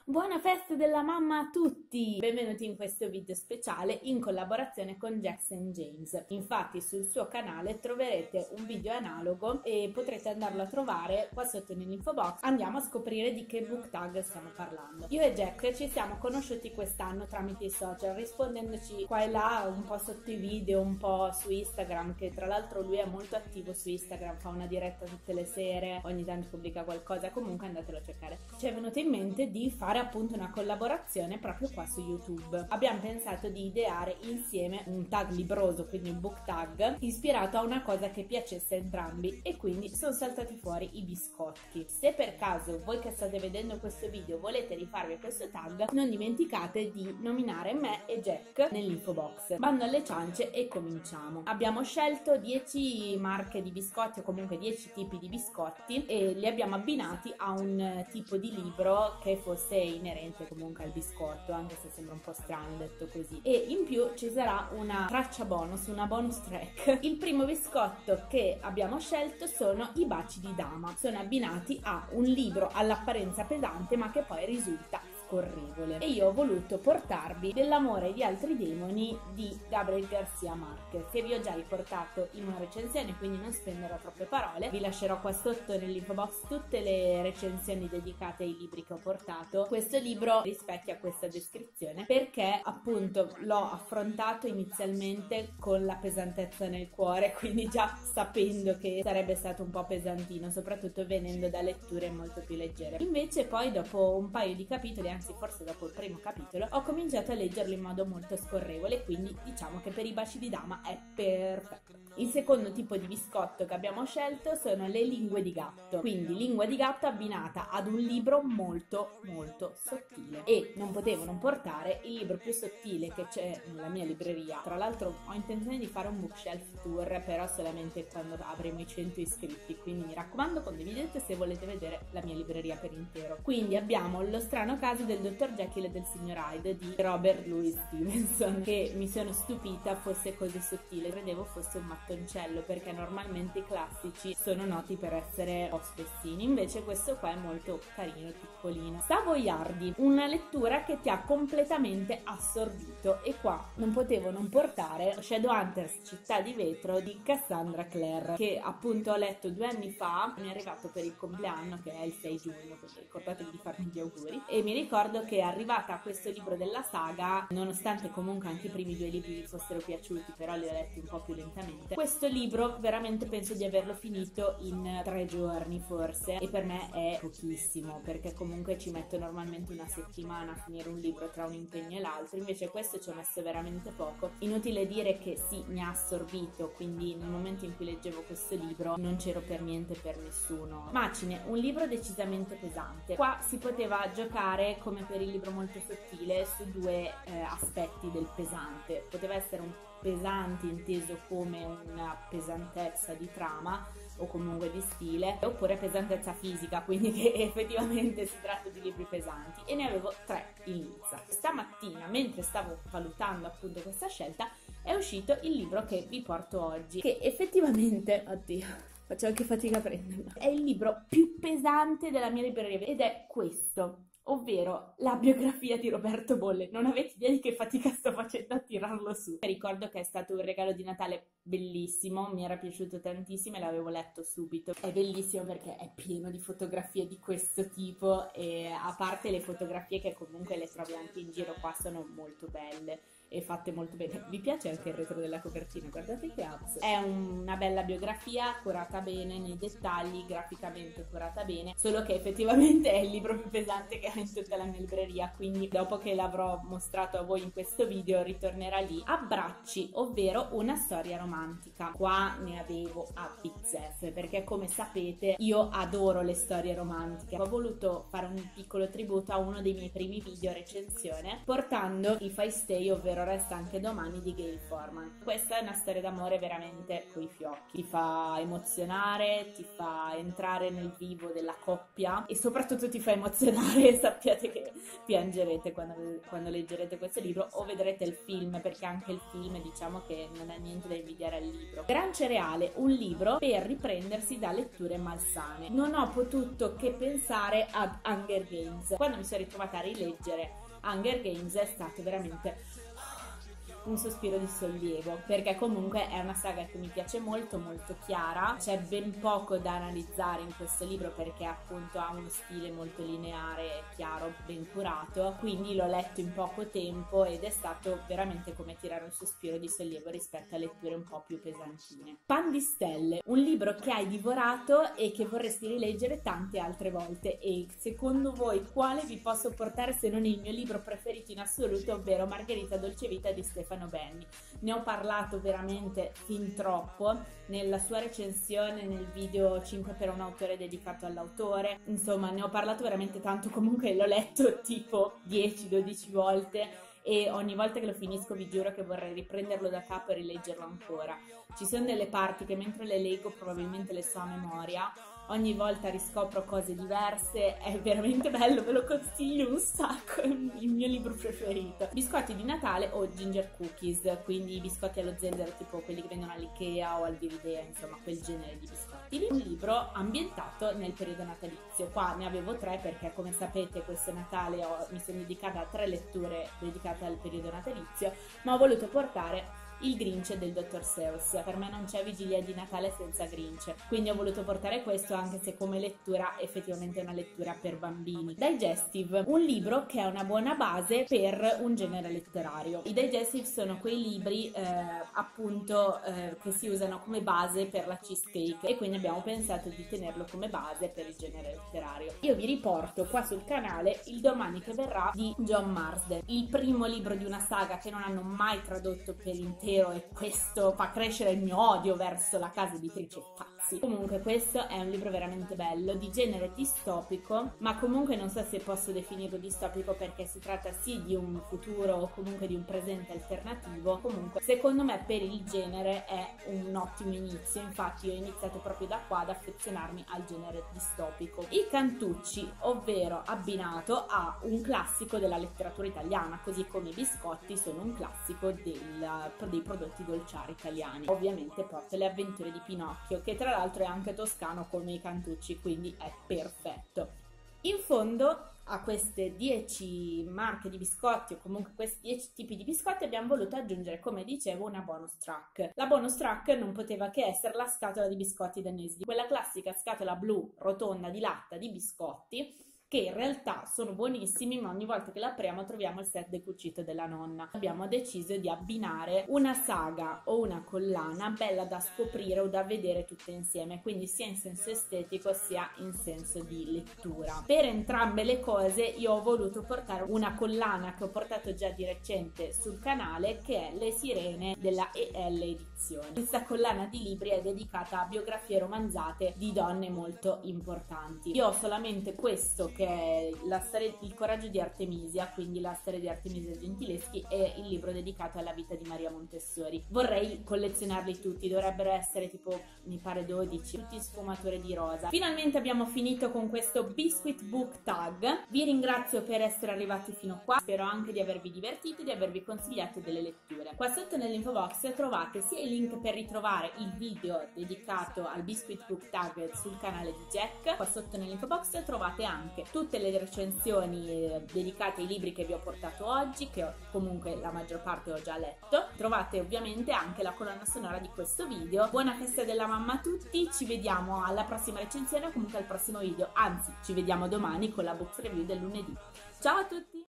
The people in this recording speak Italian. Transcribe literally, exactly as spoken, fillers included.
Buona festa della mamma a tutti! Benvenuti in questo video speciale in collaborazione con Jackson James. Infatti sul suo canale troverete un video analogo e potrete andarlo a trovare qua sotto nell'info box. Andiamo a scoprire di che book tag stiamo parlando. Io e Jack ci siamo conosciuti quest'anno tramite i social, rispondendoci qua e là un po' sotto i video, un po' su Instagram, che tra l'altro lui è molto attivo su Instagram, fa una diretta tutte le sere, ogni tanto pubblica qualcosa, comunque andatelo a cercare. Ci è venuto in mente di fare appunto una collaborazione proprio qua su YouTube. Abbiamo pensato di ideare insieme un tag libroso, quindi un book tag ispirato a una cosa che piacesse a entrambi, e quindi sono saltati fuori i biscotti. Se per caso voi che state vedendo questo video volete rifarvi questo tag, non dimenticate di nominare me e Jack nell'info box. Bando alle ciance e cominciamo. Abbiamo scelto dieci marche di biscotti, o comunque dieci tipi di biscotti, e li abbiamo abbinati a un tipo di libro che fosse inerente comunque al biscotto, anche se sembra un po' strano detto così. E in più ci sarà una traccia bonus, una bonus track. Il primo biscotto che abbiamo scelto sono i baci di dama. Sono abbinati a un libro all'apparenza pesante ma che poi risulta scorrevole, e io ho voluto portarvi Dell'amore di altri demoni di Gabriel García Márquez, che vi ho già riportato in una recensione, quindi non spenderò troppe parole. Vi lascerò qua sotto nell'info box tutte le recensioni dedicate ai libri che ho portato. Questo libro rispecchia questa descrizione perché appunto l'ho affrontato inizialmente con la pesantezza nel cuore, quindi già sapendo che sarebbe stato un po' pesantino, soprattutto venendo da letture molto più leggere. Invece poi dopo un paio di capitoli, anzi forse dopo il primo capitolo, ho cominciato a leggerlo in modo molto scorrevole, quindi diciamo che per i baci di dama è perfetto. Il secondo tipo di biscotto che abbiamo scelto sono le lingue di gatto, quindi lingua di gatto abbinata ad un libro molto molto sottile, e non potevo non portare il libro più sottile che c'è nella mia libreria. Tra l'altro ho intenzione di fare un bookshelf tour, però solamente quando avremo i cento iscritti, quindi mi raccomando condividete se volete vedere la mia libreria per intero. Quindi abbiamo Lo strano caso del dottor Jekyll e del signor Hyde di Robert Louis Stevenson, che mi sono stupita fosse così sottile, credevo fosse un mattoncello perché normalmente i classici sono noti per essere o spessini, invece questo qua è molto carino, piccolino. Savoiardi, una lettura che ti ha completamente assorbito, e qua non potevo non portare Shadowhunters Città di vetro di Cassandra Clare, che appunto ho letto due anni fa, mi è arrivato per il compleanno che è il sei giugno, quindi ricordatevi di farmi gli auguri. E mi ricordo che arrivata a questo libro della saga, nonostante comunque anche i primi due libri vi fossero piaciuti, però li ho letti un po' più lentamente, questo libro veramente penso di averlo finito in tre giorni forse, e per me è pochissimo perché comunque ci metto normalmente una settimana a finire un libro tra un impegno e l'altro, invece questo ci ho messo veramente poco. Inutile dire che sì, mi ha assorbito, quindi nel momento in cui leggevo questo libro non c'ero per niente per nessuno. Macine, un libro decisamente pesante. Qua si poteva giocare, come per il libro molto sottile, su due eh, aspetti del pesante. Poteva essere un pesante inteso come una pesantezza di trama o comunque di stile, oppure pesantezza fisica, quindi che effettivamente si tratta di libri pesanti, e ne avevo tre in lista. Stamattina, mentre stavo valutando appunto questa scelta, è uscito il libro che vi porto oggi, che effettivamente, oddio, faccio anche fatica a prenderlo, è il libro più pesante della mia libreria, ed è questo, ovvero la biografia di Roberto Bolle. Non avete idea di che fatica sto facendo a tirarlo su. Ricordo che è stato un regalo di Natale bellissimo, mi era piaciuto tantissimo e l'avevo letto subito. È bellissimo perché è pieno di fotografie di questo tipo, e a parte le fotografie che comunque le trovi anche in giro, qua sono molto belle e fatte molto bene. Vi piace anche il retro della copertina, guardate che abs. È una bella biografia, curata bene nei dettagli, graficamente curata bene, solo che effettivamente è il libro più pesante che ho in tutta la mia libreria, quindi dopo che l'avrò mostrato a voi in questo video ritornerà lì. Abbracci, ovvero una storia romantica. Qua ne avevo a bizzeffe perché, come sapete, io adoro le storie romantiche. Ho voluto fare un piccolo tributo a uno dei miei primi video recensione portando If I Stay, ovvero Resta anche domani di Gayle Forman. Questa è una storia d'amore veramente coi fiocchi, ti fa emozionare, ti fa entrare nel vivo della coppia e soprattutto ti fa emozionare sappiate che piangerete quando, quando leggerete questo libro o vedrete il film, perché anche il film diciamo che non ha niente da invidiare al libro. Gran Cereale, un libro per riprendersi da letture malsane. Non ho potuto che pensare ad Hunger Games. Quando mi sono ritrovata a rileggere Hunger Games è stato veramente un sospiro di sollievo, perché comunque è una saga che mi piace molto, molto chiara. C'è ben poco da analizzare in questo libro perché appunto ha uno stile molto lineare, chiaro, ben curato, quindi l'ho letto in poco tempo ed è stato veramente come tirare un sospiro di sollievo rispetto a letture un po' più pesantine. Pan di Stelle, un libro che hai divorato e che vorresti rileggere tante altre volte, e secondo voi quale vi posso portare se non il mio libro preferito in assoluto, ovvero Margherita Dolcevita di Stefano Benni. Ne ho parlato veramente fin troppo nella sua recensione nel video cinque per un autore dedicato all'autore, insomma ne ho parlato veramente tanto, comunque l'ho letto tipo dieci dodici volte e ogni volta che lo finisco vi giuro che vorrei riprenderlo da capo e rileggerlo ancora. Ci sono delle parti che mentre le leggo probabilmente le so a memoria, ogni volta riscopro cose diverse, è veramente bello, ve lo consiglio un sacco, è il mio libro preferito. Biscotti di Natale o ginger cookies, quindi i biscotti allo zenzero tipo quelli che vendono all'Ikea o al Dividea, insomma quel genere di biscotti. Un libro ambientato nel periodo natalizio, qua ne avevo tre perché come sapete questo Natale ho, mi sono dedicata a tre letture dedicate al periodo natalizio, ma ho voluto portare Il Grinch del dottor Seuss. Per me non c'è vigilia di Natale senza Grinch, quindi ho voluto portare questo, anche se come lettura effettivamente è una lettura per bambini. Digestive, un libro che è una buona base per un genere letterario. I digestive sono quei libri eh, appunto eh, che si usano come base per la cheesecake, e quindi abbiamo pensato di tenerlo come base per il genere letterario. Io vi riporto qua sul canale Il domani che verrà di John Marsden, il primo libro di una saga che non hanno mai tradotto per intero, e questo fa crescere il mio odio verso la casa editrice Pazzi. Comunque questo è un libro veramente bello, di genere distopico, ma comunque non so se posso definirlo distopico perché si tratta sì di un futuro o comunque di un presente alternativo. Comunque secondo me per il genere è un ottimo inizio, infatti io ho iniziato proprio da qua ad affezionarmi al genere distopico. I Cantucci, ovvero abbinato a un classico della letteratura italiana, così come i biscotti sono un classico del, dei prodotti dolciari italiani. Ovviamente porta Le avventure di Pinocchio, che tra l'altro è anche toscano come i Cantucci, quindi è perfetto. In fondo a queste dieci marche di biscotti, o comunque questi dieci tipi di biscotti, abbiamo voluto aggiungere, come dicevo, una bonus track. La bonus track non poteva che essere la scatola di biscotti danesi, quella classica scatola blu rotonda di latta di biscotti, che in realtà sono buonissimi, ma ogni volta che la apriamo troviamo il set decucito della nonna. Abbiamo deciso di abbinare una saga o una collana bella da scoprire o da vedere tutte insieme, quindi sia in senso estetico sia in senso di lettura. Per entrambe le cose io ho voluto portare una collana che ho portato già di recente sul canale, che è Le Sirene della E L Edizioni. Questa collana di libri è dedicata a biografie romanzate di donne molto importanti. Io ho solamente questo, che è la storia, Il coraggio di Artemisia, quindi la storia di Artemisia Gentileschi, e il libro dedicato alla vita di Maria Montessori. Vorrei collezionarli tutti, dovrebbero essere tipo, mi pare dodici, tutti in sfumature di rosa. Finalmente abbiamo finito con questo Biscuit Book Tag. Vi ringrazio per essere arrivati fino qua, spero anche di avervi divertito e di avervi consigliato delle letture. Qua sotto nell'info box trovate sia il link per ritrovare il video dedicato al Biscuit Book Tag sul canale di Jack. Qua sotto nell'info box trovate anche tutte le recensioni eh, dedicate ai libri che vi ho portato oggi, che ho, comunque la maggior parte ho già letto. Trovate ovviamente anche la colonna sonora di questo video. Buona festa della mamma a tutti, ci vediamo alla prossima recensione o comunque al prossimo video, anzi ci vediamo domani con la book review del lunedì. Ciao a tutti!